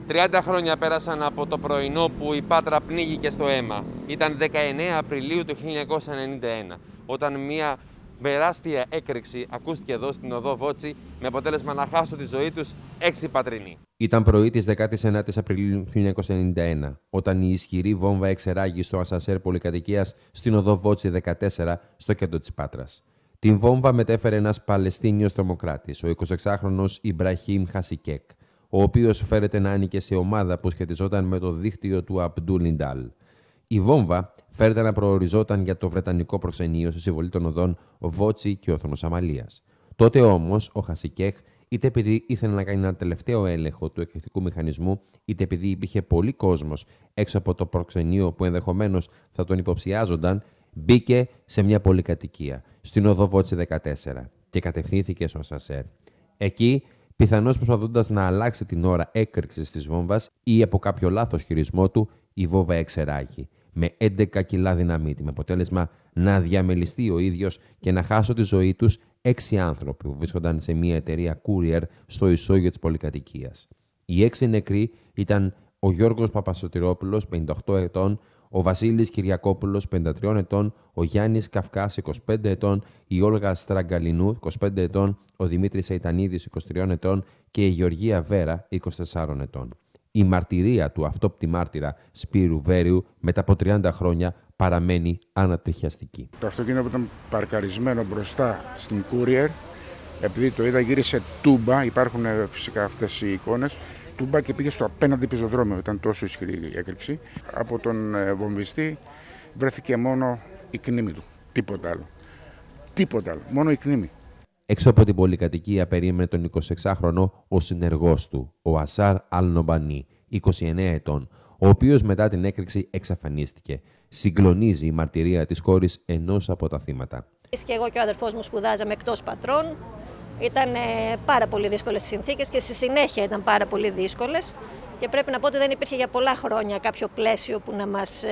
30 χρόνια πέρασαν από το πρωινό που η Πάτρα πνίγηκε στο αίμα. Ήταν 19 Απριλίου του 1991, όταν μια τεράστια έκρηξη ακούστηκε εδώ στην οδό Βότσι, με αποτέλεσμα να χάσουν τη ζωή τους 6 Πατρινοί. Ήταν πρωί της 19ης Απριλίου 1991, όταν η ισχυρή βόμβα εξεράγει στο ασανσέρ πολυκατοικίας στην οδό Βότσι 14, στο κέντρο της Πάτρας. Την βόμβα μετέφερε ένας Παλαιστίνιος τρομοκράτης, ο 26χρονος Ιμπραχήμ Χασικέκ, ο οποίος φέρεται να άνοικε σε ομάδα που σχετιζόταν με το δίκτυο του Αμπντούλ Ιντάλ. Η βόμβα φέρεται να προοριζόταν για το βρετανικό προξενείο στη συμβολή των οδών Βότσι και Όθρονος Αμαλίας. Τότε όμως ο Χασικέκ, είτε επειδή ήθελε να κάνει ένα τελευταίο έλεγχο του εκρηκτικού μηχανισμού, είτε επειδή υπήρχε πολύ κόσμος έξω από το προξενείο που ενδεχομένως θα τον υποψιάζονταν, μπήκε σε μια πολυκατοικία, στην οδό Βότσι 14, και κατευθύνθηκε στο ασανσέρ. Εκεί, πιθανώς προσπαθώντας να αλλάξει την ώρα έκρηξης της βόμβας ή από κάποιο λάθος χειρισμό του, η βόμβα εξεράγει με 11 κιλά δυναμίτη, με αποτέλεσμα να διαμελιστεί ο ίδιος και να χάσουν τη ζωή τους 6 άνθρωποι που βρίσκονταν σε μια εταιρεία courier στο ισόγειο της πολυκατοικίας. Οι 6 νεκροί ήταν ο Γιώργος Παπασωτηρόπουλος, 58 ετών, ο Βασίλης Κυριακόπουλος, 53 ετών, ο Γιάννης Καυκάς, 25 ετών, η Όλγα Στραγκαλινού, 25 ετών, ο Δημήτρης Αιτανίδης, 23 ετών και η Γεωργία Βέρα, 24 ετών. Η μαρτυρία του αυτόπτη μάρτυρα Σπύρου Βέριου μετά από 30 χρόνια παραμένει ανατριχιαστική. Το αυτοκίνητο που ήταν παρκαρισμένο μπροστά στην courier, επειδή το είδα, γύρισε τούμπα, υπάρχουν φυσικά αυτές οι εικόνες, τούμπα και πήγε στο απέναντι πεζοδρόμιο, ήταν τόσο ισχυρή η έκρηξη. Από τον βομβιστή βρέθηκε μόνο η κνήμη του, τίποτα άλλο. Τίποτα άλλο, μόνο η κνήμη. Έξω από την πολυκατοικία περίμενε τον 26χρονο ο συνεργός του, ο Ασάρ Αλνομπανί, 29 ετών, ο οποίος μετά την έκρηξη εξαφανίστηκε. Συγκλονίζει η μαρτυρία της κόρης ενός από τα θύματα. Και εγώ και ο αδερφός μου σπουδάζαμε εκτός πατρών. Ήταν πάρα πολύ δύσκολες συνθήκες και στη συνέχεια ήταν πάρα πολύ δύσκολες. Και πρέπει να πω ότι δεν υπήρχε για πολλά χρόνια κάποιο πλαίσιο που να μας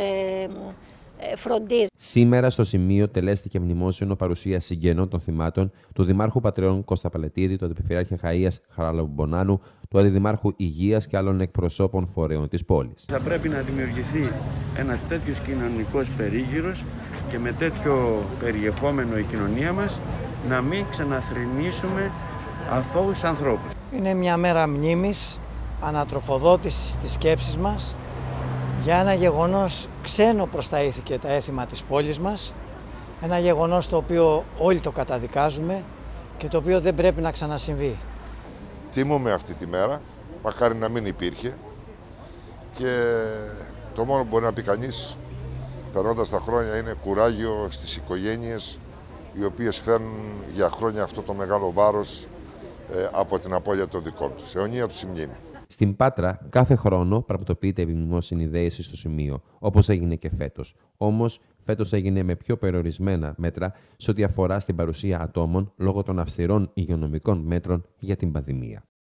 φροντίζει. Σήμερα στο σημείο τελέστηκε μνημόσυνο παρουσία συγγενών των θυμάτων του Δημάρχου Πατρεών Κώστα Παλετίδη, του Αντιπεριφερειάρχη Αχαΐας Χαραλαμπονάνου, του Αντιδημάρχου Υγείας και άλλων εκπροσώπων φορέων της πόλης. Θα πρέπει να δημιουργηθεί ένα τέτοιος κοινωνικός περίγυρος και με τέτοιο περιεχόμενο η κοινωνία μας να μην ξαναθρηνήσουμε αθώους ανθρώπους. Είναι μια μέρα μνήμης, ανατροφοδότησης της σκέψης μας για ένα γεγονός ξένο προς τα ήθη και τα έθιμα της πόλης μας, ένα γεγονός το οποίο όλοι το καταδικάζουμε και το οποίο δεν πρέπει να ξανασυμβεί. Τιμούμε αυτή τη μέρα, μακάρι να μην υπήρχε, και το μόνο που μπορεί να πει κανείς περνώντας τα χρόνια είναι κουράγιο στις οικογένειες οι οποίες φέρνουν για χρόνια αυτό το μεγάλο βάρος από την απώλεια των δικών τους. Αιωνία τους η μνήμη. Στην Πάτρα, κάθε χρόνο πραγματοποιείται επιμνημόσυνη δέηση στο σημείο, όπως έγινε και φέτος. Όμως, φέτος έγινε με πιο περιορισμένα μέτρα σε ό,τι αφορά στην παρουσία ατόμων λόγω των αυστηρών υγειονομικών μέτρων για την πανδημία.